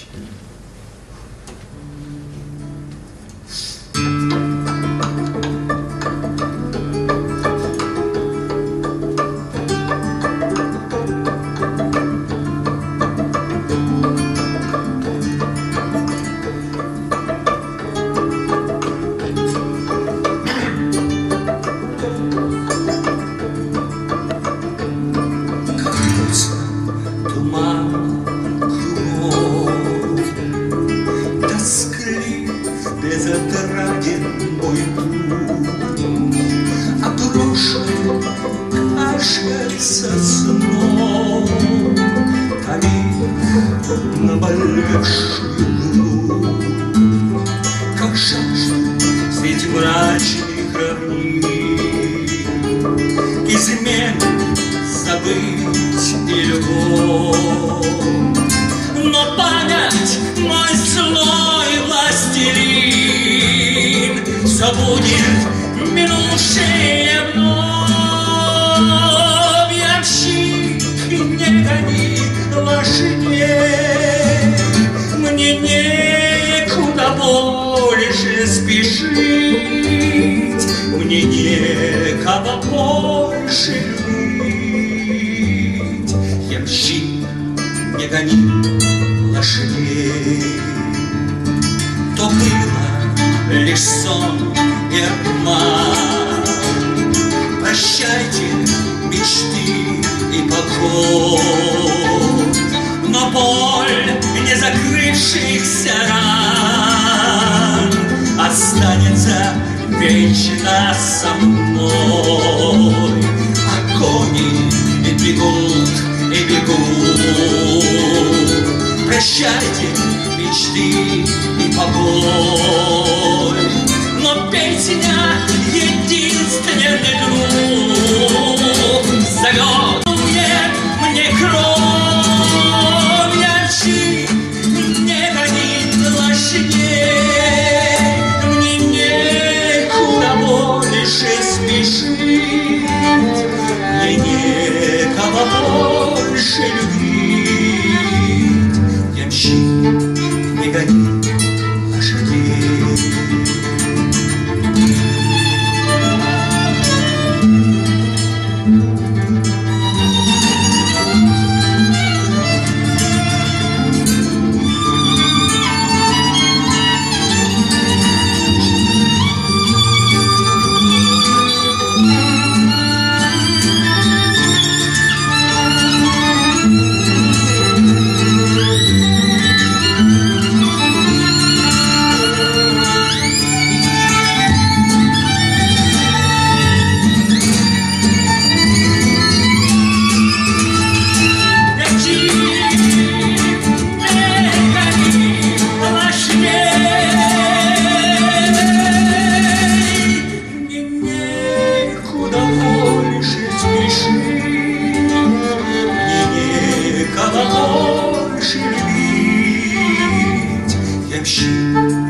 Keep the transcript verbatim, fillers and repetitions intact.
Безотраден мой путь, а прошлое кажется сном, томит наболевшую грудь, как жажда средь мрачных равнин, измен забыть и любовь. Но память мой злой властелин все будет минувшее вновь. Ямщи, не гони лошадей, мне некуда больше спешить, мне некого больше любить. Ямщи, не гони лошадей, то было лишь сон и обман. Прощайте мечты и покой, но боль не закрывшихся ран останется вечно со мной. А кони и бегут, и бегут. Прощайте мечты и покой, но песня единственный друг зовет мне, мне кровь. Ямщи, не гони лошадей, мне некуда больше спешить, мне некого больше любить. Ямщи, не гони лошадей. Ямщи,